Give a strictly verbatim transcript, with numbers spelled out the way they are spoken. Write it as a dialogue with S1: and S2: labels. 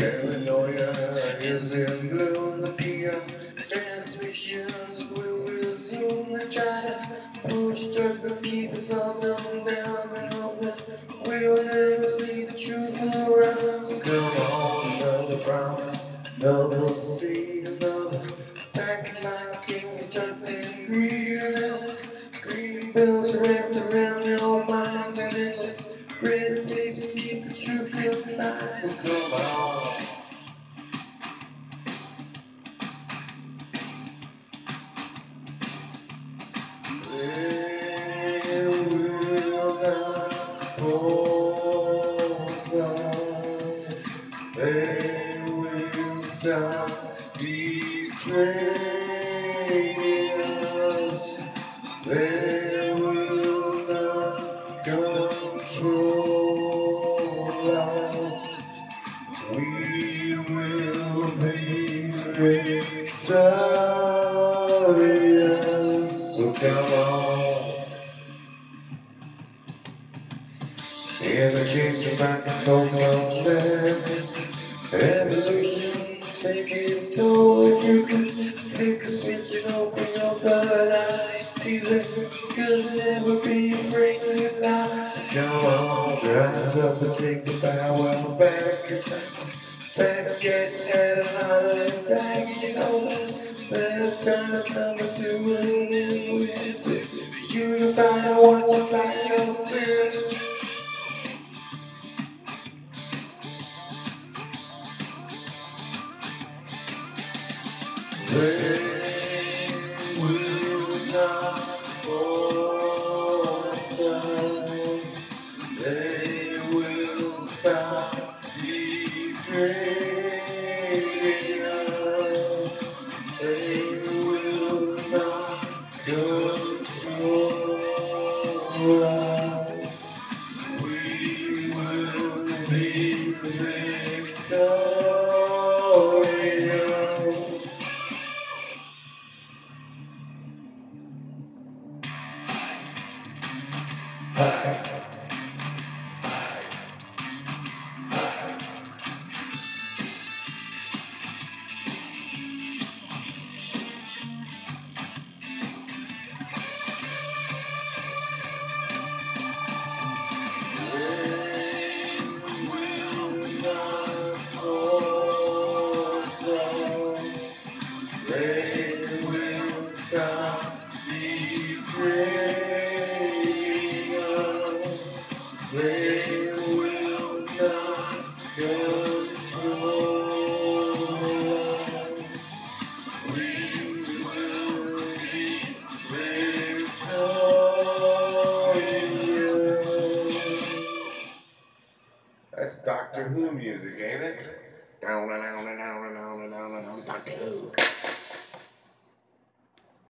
S1: Paranoia is in bloom. The P M transmissions will resume. They try to push drugs and keep us all dumbed down and hope that we'll never see the truth around. So come on, another promise, another seed, another package like king constructing greed, and green bells wrapped around your mind and endless red tape to keep the truth in mind. So come on. They will not force us. They will stop degrading us. They will not control us. We will be victorious. So come on. Interchanging back and forth on land. Evolution take its toll. If you can flick a switch and open your third eye, see that you'll never be afraid to lie. So come on, rise up and take the power back in time. Fat gets had a heart attack, you know. That time's coming to an end. We have to unify, want to fight your sins. They will not force us. They will stop degrading us. They will not control us. We will be victorious. They will stop degrading us. They will not control us. We will be victorious. That's Doctor Who music, ain't it? Down and down and down and down and down and down, Doctor Who.